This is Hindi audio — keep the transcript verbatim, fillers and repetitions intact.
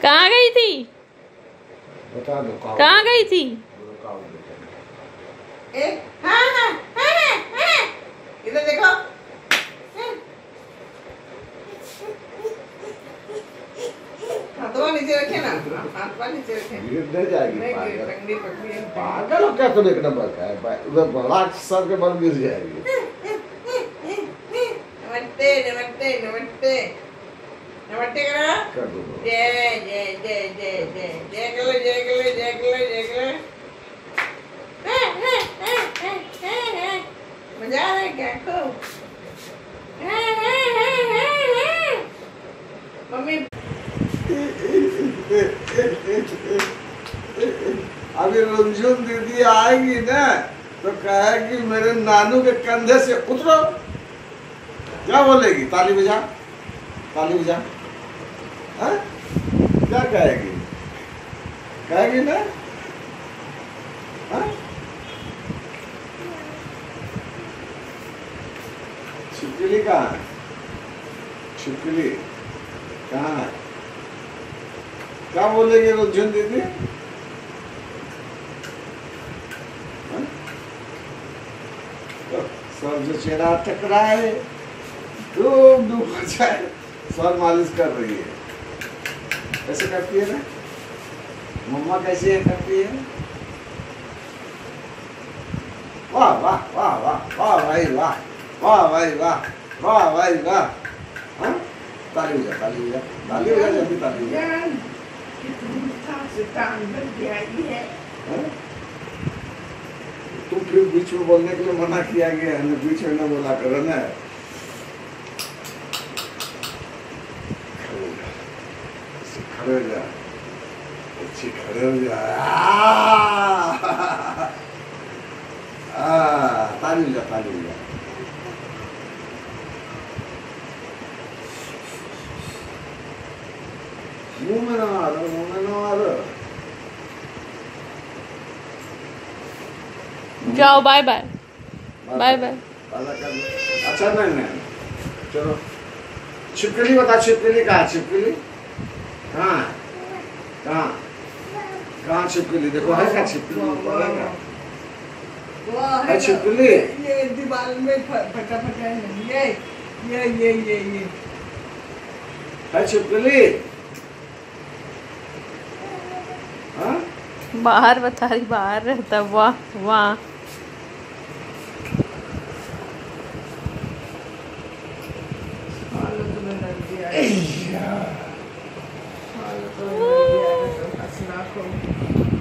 कहाँ गई थी? बता दो कहाँ गई थी? ए, हाँ हाँ हाँ हाँ इधर देखो। हाथों नीचे रखे ना, हाथ पर नीचे रखे। गिरने जाएगी नहीं गिर, टंगड़ी पकड़ी है। पागल हो क्या? तुम एक नंबर का है, उधर बड़ा सर के बल गिर जाएगी। नमस्ते नमस्ते नमस्ते नमस्ते करो। कर दो। जय जय जय जय जय जय करो जय करो जय करो जय करो। मजा आ रहा है क्या खूब? मम्मी अभी रुंझुन दीदी आएगी ना तो कहेगी मेरे नानू के कंधे से उतरो। क्या बोलेगी? ताली बजा, ताली बजा। हाँ? क्या कहेगी? कहेगी ना? हाँ? छिपकली कहाँ है? छिपकली कहाँ है? क्या बोलेगी रुंझुन दीदी? सर जो चेहरा टकराए डूब डूब जाए, सर मालिश कर रही है। कैसे करती है ना मम्मा? कैसे है करती है? वाह वाह वाह वाह वाह भाई वाह वाह भाई वाह वाह भाई वाह। हाँ? ताली बजा, ताली बजा, ताली बजा, जल्दी ताली बजा। कितनी से टांग बन गई है। तुम फिर बीच में बोलने के लिए मना किया गया है ना, बीच में ना बोला करो ना। खड़े हो जा, अच्छी खड़े हो जा। ताली बजा, ताली बजा। मुंह में ना मारो, मुंह में ना मारो। जाओ, बाय बाय बाय बाय। अच्छा नहीं नहीं चलो। छिपकली बता, छिपकली कहाँ? छिपकली कहाँ कहाँ कहाँ? छिपकली देखो है क्या? छिपकली है छिपकली? ये दीवार में फटा फटा है। ये ये ये ये ये है छिपकली? हाँ? बाहर बता रही, बाहर रहता। वाह वाह। हालत में लग दिया है। हालत में लग दिया है तो हंसना को।